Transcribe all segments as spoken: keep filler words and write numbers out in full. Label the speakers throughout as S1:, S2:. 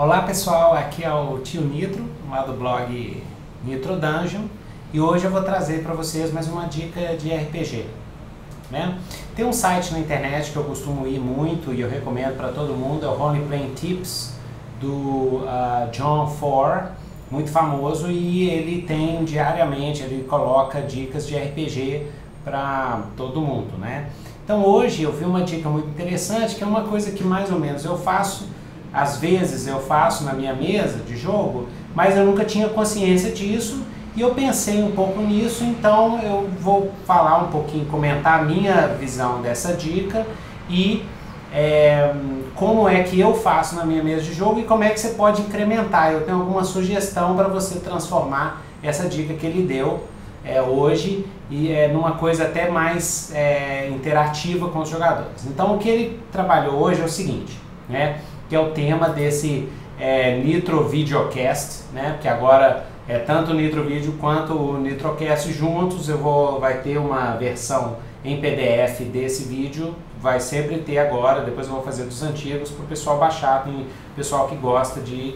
S1: Olá pessoal, aqui é o Tio Nitro, lá do blog Nitro Dungeon, e hoje eu vou trazer para vocês mais uma dica de R P G. Né? Tem um site na internet que eu costumo ir muito e eu recomendo para todo mundo, é o Role Playing Tips, do uh, John Ford, muito famoso, e ele tem diariamente, ele coloca dicas de R P G para todo mundo. Né? Então hoje eu vi uma dica muito interessante, que é uma coisa que mais ou menos eu faço. Às vezes eu faço na minha mesa de jogo, mas eu nunca tinha consciência disso e eu pensei um pouco nisso, então eu vou falar um pouquinho, comentar a minha visão dessa dica e é, como é que eu faço na minha mesa de jogo e como é que você pode incrementar. Eu tenho alguma sugestão para você transformar essa dica que ele deu é, hoje e é, numa coisa até mais é, interativa com os jogadores. Então o que ele trabalhou hoje é o seguinte, né? Que é o tema desse é, Nitro Videocast, né? Porque agora é tanto o Nitro Video quanto o Nitrocast juntos. Eu vou, vai ter uma versão em P D F desse vídeo, vai sempre ter agora, depois eu vou fazer dos antigos para o pessoal baixar, tem pessoal que gosta de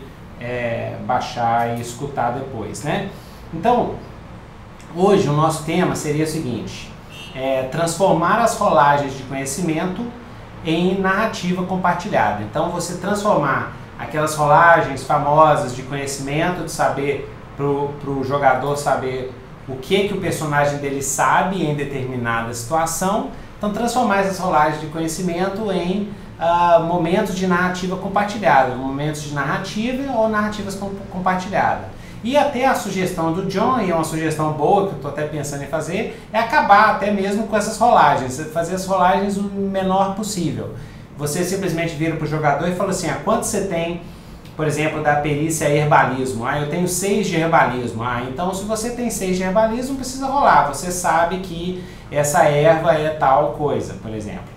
S1: é, baixar e escutar depois, né? Então, hoje o nosso tema seria o seguinte, é, transformar as rolagens de conhecimento em narrativa compartilhada. Então você transformar aquelas rolagens famosas de conhecimento, de saber para o jogador saber o que, que o personagem dele sabe em determinada situação, então transformar essas rolagens de conhecimento em uh, momentos de narrativa compartilhada, momentos de narrativa ou narrativas com, compartilhadas. E até a sugestão do John, e é uma sugestão boa que eu estou até pensando em fazer, é acabar até mesmo com essas rolagens, fazer as rolagens o menor possível. Você simplesmente vira para o jogador e fala assim, ah, quanto você tem, por exemplo, da perícia herbalismo? Ah, eu tenho seis de herbalismo. Ah, então se você tem seis de herbalismo, não precisa rolar, você sabe que essa erva é tal coisa, por exemplo.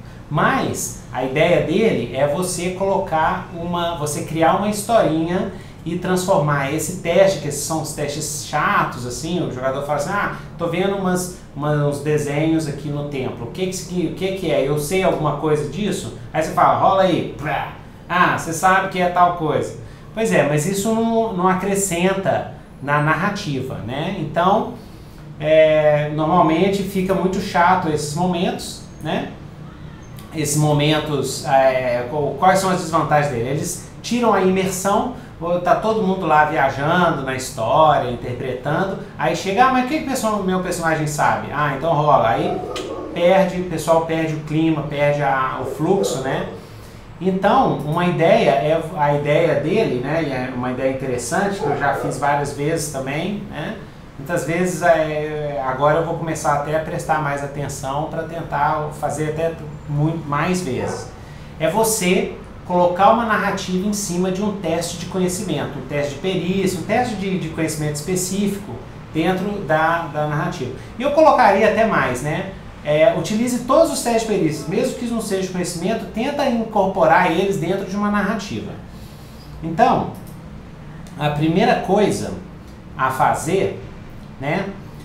S1: Mas a ideia dele é você colocar uma, você criar uma historinha e transformar esse teste, que são os testes chatos, assim, o jogador fala assim, ah, tô vendo umas, umas, uns desenhos aqui no templo, o que que, o que que é? Eu sei alguma coisa disso? Aí você fala, rola aí, ah, você sabe que é tal coisa. Pois é, mas isso não, não acrescenta na narrativa, né? Então, é, normalmente fica muito chato esses momentos, né? Esses momentos, é, quais são as desvantagens dele? Eles tiram a imersão, tá todo mundo lá viajando na história, interpretando, aí chega, ah, mas o que o meu personagem sabe? Ah, então rola, aí perde, o pessoal perde o clima, perde a, o fluxo, né? Então, uma ideia, é a ideia dele, né, e é uma ideia interessante, que eu já fiz várias vezes também, né? Muitas vezes, é, agora eu vou começar até a prestar mais atenção para tentar fazer até muito mais vezes. É você colocar uma narrativa em cima de um teste de conhecimento, um teste de perícia, um teste de, de conhecimento específico dentro da, da narrativa. E eu colocaria até mais, né? É, utilize todos os testes de perícia, mesmo que não seja de conhecimento, tenta incorporar eles dentro de uma narrativa. Então, a primeira coisa a fazer, né,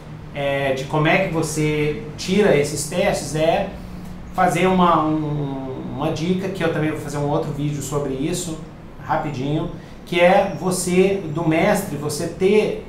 S1: é, de como é que você tira esses testes é fazer uma, um, uma dica, que eu também vou fazer um outro vídeo sobre isso, rapidinho, que é você, do mestre, você ter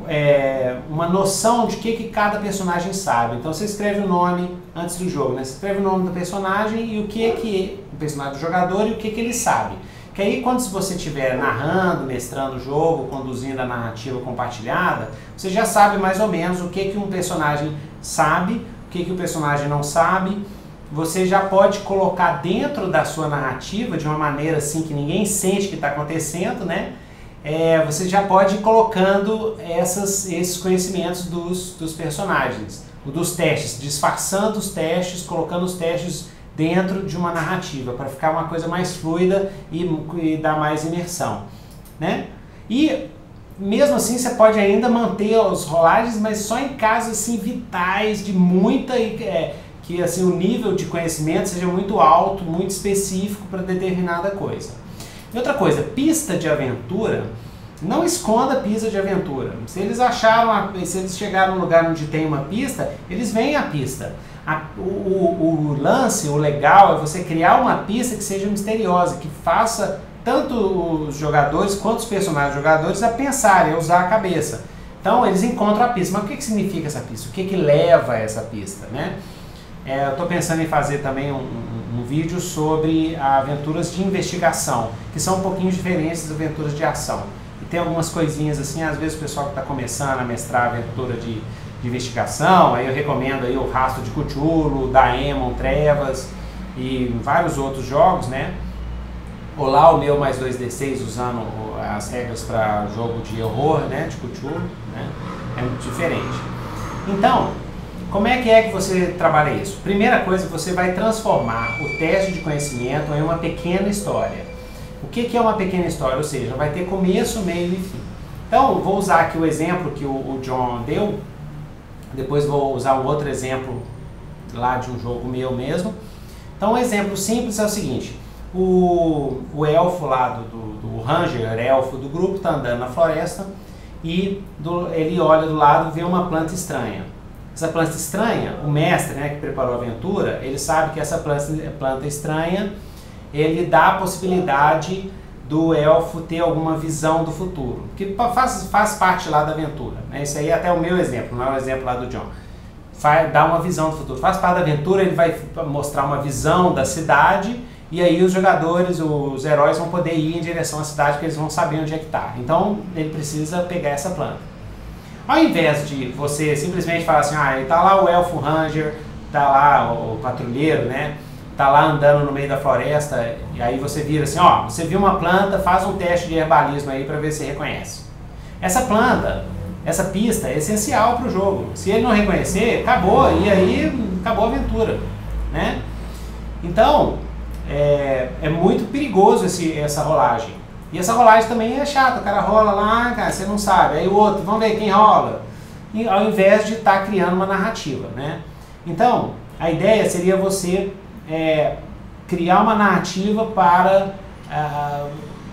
S1: é, uma noção de que, que cada personagem sabe. Então você escreve o nome antes do jogo, né? Você escreve o nome do personagem e o que que o personagem do jogador e o que que ele sabe. Que aí quando você estiver narrando, mestrando o jogo, conduzindo a narrativa compartilhada, você já sabe mais ou menos o que que um personagem sabe, o que que o personagem não sabe. Você já pode colocar dentro da sua narrativa de uma maneira assim que ninguém sente que está acontecendo, né? É, você já pode ir colocando essas, esses conhecimentos dos, dos personagens, dos testes, disfarçando os testes, colocando os testes dentro de uma narrativa, para ficar uma coisa mais fluida e, e dar mais imersão, né? E mesmo assim você pode ainda manter os rolagens, mas só em casos assim, vitais, de muita... É, que assim, o nível de conhecimento seja muito alto, muito específico para determinada coisa. E outra coisa, pista de aventura, não esconda pista de aventura. Se eles acharam, a, se eles chegaram num lugar onde tem uma pista, eles veem a pista. A, o, o, o lance, o legal é você criar uma pista que seja misteriosa, que faça tanto os jogadores quanto os personagens jogadores a pensarem, a usar a cabeça. Então eles encontram a pista. Mas o que, que significa essa pista? O que, que leva a essa pista, né? É, eu estou pensando em fazer também um, um, um vídeo sobre aventuras de investigação, que são um pouquinho diferentes das aventuras de ação. E tem algumas coisinhas assim, às vezes o pessoal que está começando a mestrar aventura de, de investigação, aí eu recomendo aí o Rastro de Cthulhu, Daemon, Trevas e vários outros jogos, né? Ou lá o meu mais dois D seis usando as regras para jogo de horror, né? De Cthulhu, né? É muito diferente. Então, como é que é que você trabalha isso? Primeira coisa, você vai transformar o teste de conhecimento em uma pequena história. O que, que é uma pequena história? Ou seja, vai ter começo, meio e fim. Então, vou usar aqui o exemplo que o, o John deu, depois vou usar um outro exemplo lá de um jogo meu mesmo. Então, um exemplo simples é o seguinte, o, o elfo lá, do, do, do Ranger, elfo do grupo, está andando na floresta e do, ele olha do lado e vê uma planta estranha. Essa planta estranha, o mestre, né, que preparou a aventura, ele sabe que essa planta, planta estranha, ele dá a possibilidade do elfo ter alguma visão do futuro, que faz, faz parte lá da aventura, né? Esse aí é até o meu exemplo, não é o exemplo lá do John. Faz, dá uma visão do futuro, faz parte da aventura, ele vai mostrar uma visão da cidade e aí os jogadores, os heróis vão poder ir em direção à cidade porque eles vão saber onde é que está. Então ele precisa pegar essa planta. Ao invés de você simplesmente falar assim, ah, tá lá o elfo ranger, tá lá o patrulheiro, né? Tá lá andando no meio da floresta e aí você vira assim, ó, você viu uma planta, faz um teste de herbalismo aí para ver se reconhece. Essa planta, essa pista é essencial para o jogo. Se ele não reconhecer, acabou, e aí acabou a aventura, né? Então, é, é muito perigoso esse, essa rolagem. E essa rolagem também é chata, o cara rola lá, cara, você não sabe, aí o outro, vamos ver quem rola, e, ao invés de estar tá criando uma narrativa, né? Então, a ideia seria você é, criar uma narrativa para, ah,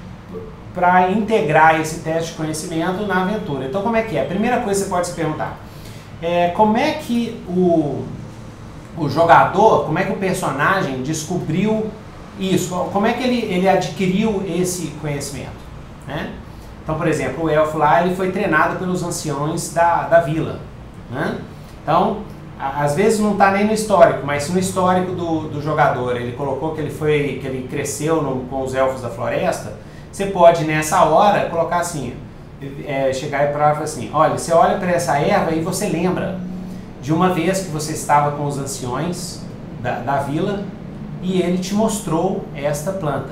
S1: para integrar esse teste de conhecimento na aventura. Então, como é que é? A primeira coisa que você pode se perguntar, é como é que o, o jogador, como é que o personagem descobriu isso, como é que ele, ele adquiriu esse conhecimento, né? Então, por exemplo, o elfo lá, ele foi treinado pelos anciões da, da vila, né? Então, a, às vezes não está nem no histórico, mas se no histórico do, do jogador ele colocou que ele, foi, que ele cresceu no, com os elfos da floresta, você pode nessa hora colocar assim, é, chegar e falar assim, olha, você olha para essa erva e você lembra de uma vez que você estava com os anciões da, da vila e ele te mostrou esta planta,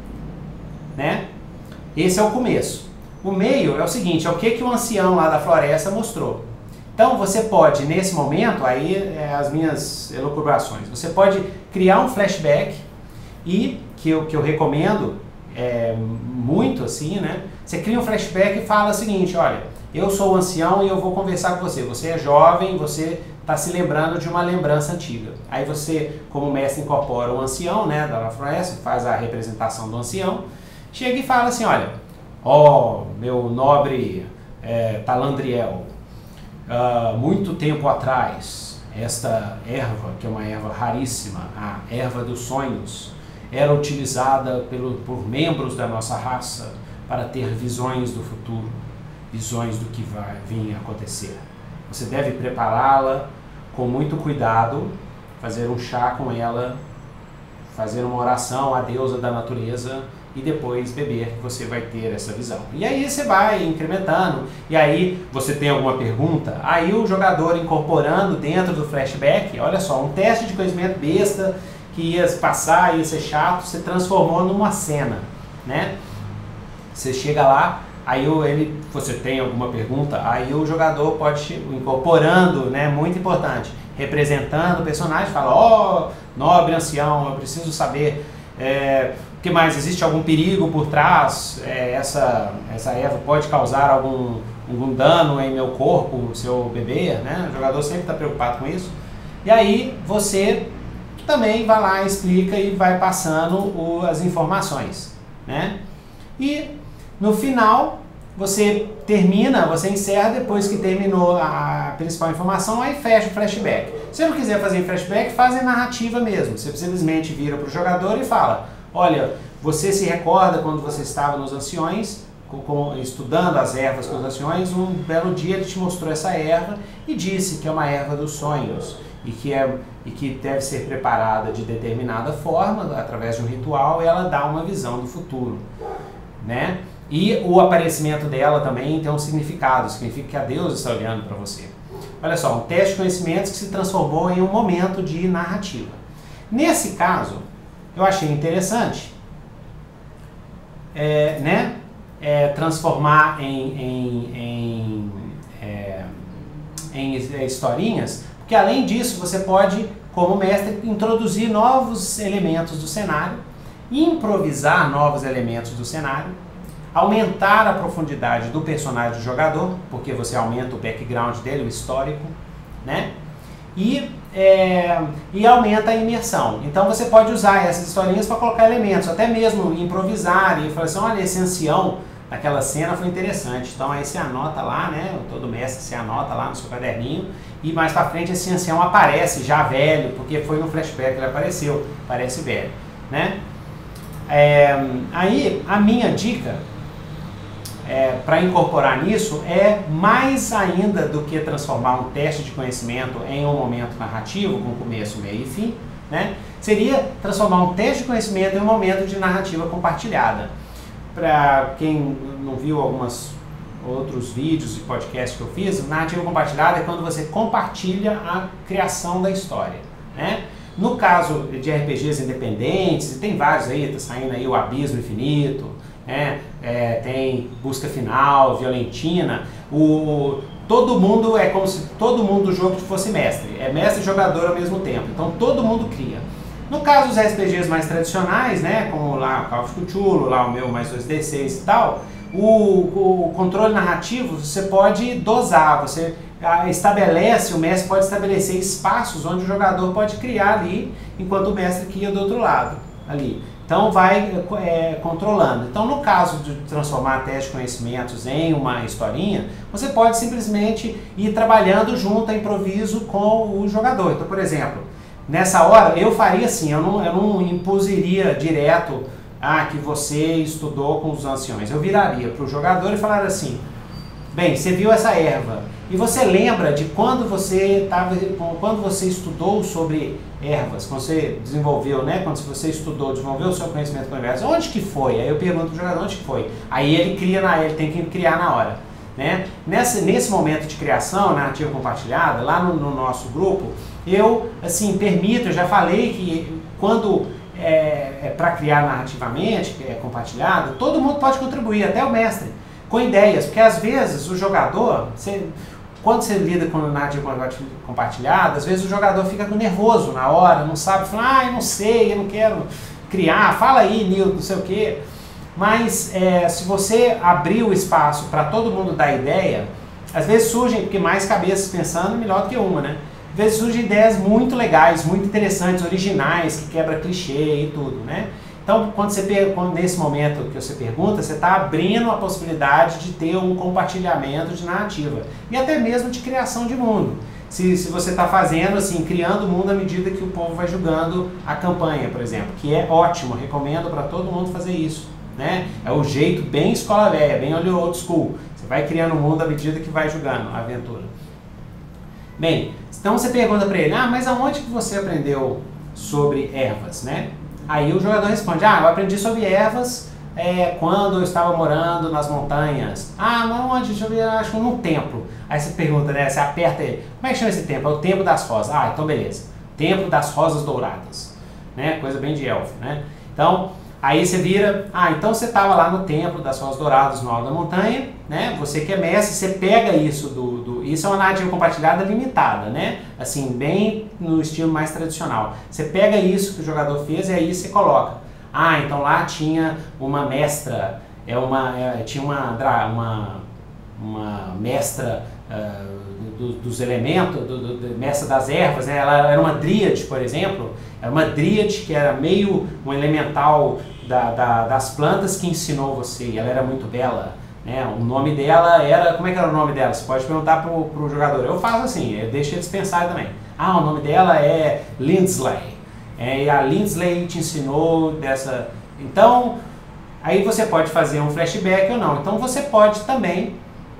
S1: né? Esse é o começo. O meio é o seguinte, é o que, que o ancião lá da floresta mostrou. Então você pode, nesse momento, aí é as minhas elucubrações, você pode criar um flashback e, que eu, que eu recomendo é, muito assim, né? Você cria um flashback e fala o seguinte, olha, eu sou o ancião e eu vou conversar com você, você é jovem, você está se lembrando de uma lembrança antiga. Aí você, como mestre, incorpora o ancião, né, da floresta, faz a representação do ancião, chega e fala assim, olha, ó, oh, meu nobre é, Talandriel, uh, muito tempo atrás, esta erva, que é uma erva raríssima, a erva dos sonhos, era utilizada pelo, por membros da nossa raça para ter visões do futuro, visões do que vai vir a acontecer. Você deve prepará-la com muito cuidado, fazer um chá com ela, fazer uma oração à deusa da natureza e depois beber, que você vai ter essa visão. E aí você vai incrementando, e aí você tem alguma pergunta, aí o jogador incorporando dentro do flashback, olha só, um teste de conhecimento besta que ia passar, ia ser chato, você transformou numa cena, né? Você chega lá, aí ele, você tem alguma pergunta, aí o jogador pode ir incorporando, né, muito importante, representando o personagem, fala, ó, oh, nobre ancião, eu preciso saber, é, o que mais, existe algum perigo por trás, é, essa, essa erva pode causar algum, algum dano em meu corpo se eu beber, né, o jogador sempre está preocupado com isso, e aí você também vai lá, explica e vai passando o, as informações, né, e no final, você termina, você encerra depois que terminou a principal informação, aí fecha o flashback. Se você não quiser fazer flashback, faz em narrativa mesmo. Você simplesmente vira para o jogador e fala, olha, Você se recorda quando você estava nos anciões, com, com, estudando as ervas com os anciões, um belo dia ele te mostrou essa erva e disse que é uma erva dos sonhos e que, é, e que deve ser preparada de determinada forma, através de um ritual, e ela dá uma visão do futuro, né? E o aparecimento dela também tem um significado, significa que a Deus está olhando para você. Olha só, um teste de conhecimentos que se transformou em um momento de narrativa. Nesse caso, eu achei interessante é, né, é, transformar em, em, em, é, em historinhas, porque além disso você pode, como mestre, introduzir novos elementos do cenário, improvisar novos elementos do cenário, aumentar a profundidade do personagem do jogador, porque você aumenta o background dele, o histórico, né? E, é, e aumenta a imersão. Então você pode usar essas historinhas para colocar elementos, até mesmo improvisar e falar assim, olha, esse ancião naquela cena foi interessante. Então aí você anota lá, né? Todo mestre você anota lá no seu caderninho e mais para frente esse ancião aparece já velho, porque foi no flashback que ele apareceu, parece velho, né? É, aí a minha dica É, para incorporar nisso é mais ainda do que transformar um teste de conhecimento em um momento narrativo com começo, meio e fim, né? Seria transformar um teste de conhecimento em um momento de narrativa compartilhada. Para quem não viu alguns outros vídeos e podcasts que eu fiz, narrativa compartilhada é quando você compartilha a criação da história, né? No caso de R P Gs independentes, e tem vários aí, tá saindo aí o Abismo Infinito, É, é, tem Busca Final, Violentina, o, todo mundo é como se todo mundo do jogo fosse mestre, é mestre e jogador ao mesmo tempo, então todo mundo cria. No caso dos R P Gs mais tradicionais, né, como lá o Call of Cthulhu, lá o meu mais dois D seis e tal, o, o controle narrativo você pode dosar, você estabelece, o mestre pode estabelecer espaços onde o jogador pode criar ali, enquanto o mestre cria do outro lado, ali. Então vai é, controlando. Então no caso de transformar teste de conhecimentos em uma historinha, você pode simplesmente ir trabalhando junto a improviso com o jogador. Então, por exemplo, nessa hora eu faria assim, eu não, eu não impuseria direto ah, que você estudou com os anciões. Eu viraria para o jogador e falaria assim, bem, você viu essa erva e você lembra de quando você tava, quando você estudou sobre ervas, quando você desenvolveu, né? Quando você estudou, desenvolveu o seu conhecimento com ervas, onde que foi? Aí eu pergunto pro jogador onde que foi. Aí ele cria na, ele tem que criar na hora, né? Nesse, nesse momento de criação, narrativa compartilhada, lá no, no nosso grupo, eu assim permito, eu já falei que quando é, é para criar narrativamente, que é compartilhado, todo mundo pode contribuir, até o mestre, com ideias, porque às vezes o jogador, você, quando você lida com narrativa compartilhada, às vezes o jogador fica nervoso na hora, não sabe, fala, ah, eu não sei, eu não quero criar, fala aí, Nilton, não sei o quê. Mas é, se você abrir o espaço para todo mundo dar ideia, às vezes surgem, porque mais cabeças pensando, melhor do que uma, né? Às vezes surgem ideias muito legais, muito interessantes, originais, que quebra clichê e tudo, né? Então, quando você, quando, nesse momento que você pergunta, você está abrindo a possibilidade de ter um compartilhamento de narrativa e até mesmo de criação de mundo. Se, se você está fazendo assim, criando o mundo à medida que o povo vai julgando a campanha, por exemplo, que é ótimo, recomendo para todo mundo fazer isso, né? É o jeito bem escola velha, bem old school. Você vai criando o mundo à medida que vai julgando a aventura. Bem, então você pergunta para ele, ah, mas aonde que você aprendeu sobre ervas, né? Aí o jogador responde, ah, eu aprendi sobre ervas é, quando eu estava morando nas montanhas. Ah, mas onde? Deixa eu ver, acho que num templo. Aí você pergunta, né, você aperta ele, como é que chama esse templo? É o Templo das Rosas. Ah, então beleza. Templo das Rosas Douradas. Né? Coisa bem de elfo, né? Então, aí você vira, ah, então você estava lá no Templo das Rosas Douradas, no alto da montanha, né? Você que é mestre, você pega isso do, do... Isso é uma narrativa compartilhada limitada, né? Assim, bem no estilo mais tradicional. Você pega isso que o jogador fez e aí você coloca. Ah, então lá tinha uma mestra, é uma, é, tinha uma, uma, uma mestra uh, do, dos elementos, do, do, do, mestra das ervas, né? Ela era uma dríade, por exemplo. Era uma dríade que era meio um elemental da, da, das plantas que ensinou você. E ela era muito bela. Né? O nome dela era... Como é que era o nome dela? Você pode perguntar pro, pro jogador. Eu faço assim, eu deixo eles pensarem também. Ah, o nome dela é Lindsley. É, e a Lindsley te ensinou dessa, Então, aí você pode fazer um flashback ou não. Então você pode também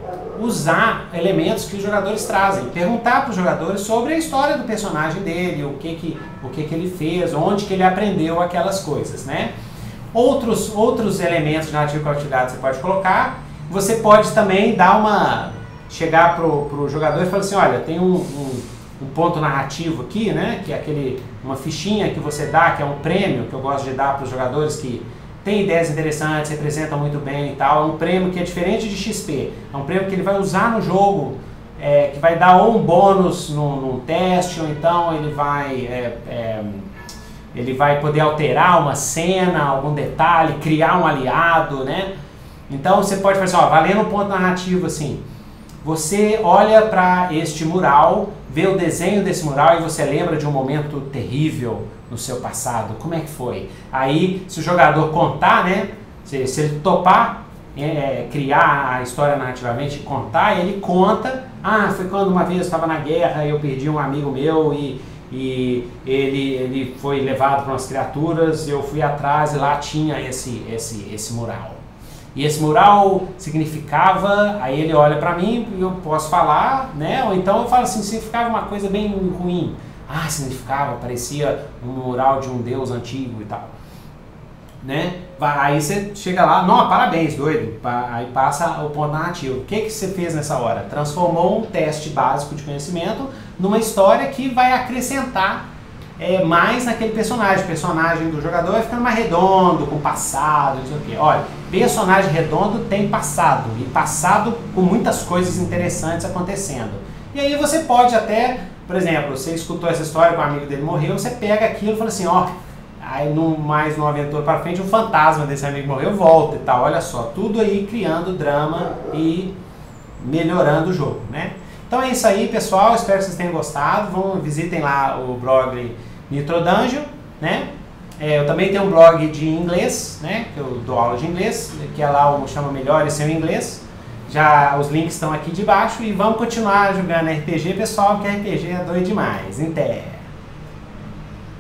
S1: usar elementos que os jogadores trazem, perguntar para os jogadores sobre a história do personagem dele, o que que, o que que ele fez, onde que ele aprendeu aquelas coisas, né? Outros, outros elementos de narrativa compartilhada você pode colocar. Você pode também dar uma... chegar pro, pro jogador e falar assim, olha, tem um, um, um ponto narrativo aqui, né? Que é aquele, uma fichinha que você dá, que é um prêmio que eu gosto de dar para os jogadores que tem ideias interessantes, representam muito bem e tal. É um prêmio que é diferente de X P. É um prêmio que ele vai usar no jogo, é, que vai dar ou um bônus num, num teste, ou então ele vai... É, é, ele vai poder alterar uma cena, algum detalhe, criar um aliado, né? Então você pode fazer, ó, valendo um ponto narrativo assim, você olha para este mural, vê o desenho desse mural e você lembra de um momento terrível no seu passado, como é que foi? Aí, se o jogador contar, né, se, se ele topar, é, criar a história narrativamente e contar, ele conta, ah, foi quando uma vez eu estava na guerra e eu perdi um amigo meu e, e ele, ele foi levado por umas criaturas, eu fui atrás e lá tinha esse, esse, esse mural. E esse mural significava, aí ele olha pra mim e eu posso falar, né? Ou então eu falo assim, significava uma coisa bem ruim. Ah, significava, parecia um mural de um deus antigo e tal. Né? Aí você chega lá, não, parabéns, doido. Aí passa o ponto narrativo. O que, que você fez nessa hora? Transformou um teste básico de conhecimento numa história que vai acrescentar É, mais naquele personagem. O personagem do jogador vai ficando mais redondo, com passado, não sei o quê. Olha, personagem redondo tem passado, e passado com muitas coisas interessantes acontecendo. E aí você pode até, por exemplo, você escutou essa história que um amigo dele morreu, você pega aquilo e fala assim, ó, aí no, mais numa aventura para frente, um fantasma desse amigo morreu volta e tal. Olha só, tudo aí criando drama e melhorando o jogo, né? Então é isso aí, pessoal. Espero que vocês tenham gostado. Vão, visitem lá o blog Nitro Dungeon, né? É, eu também tenho um blog de inglês, né? Que eu dou aula de inglês, que é lá o chama Melhore Seu Inglês. Já os links estão aqui de baixo e vamos continuar jogando R P G, pessoal, porque R P G é doido demais. Até!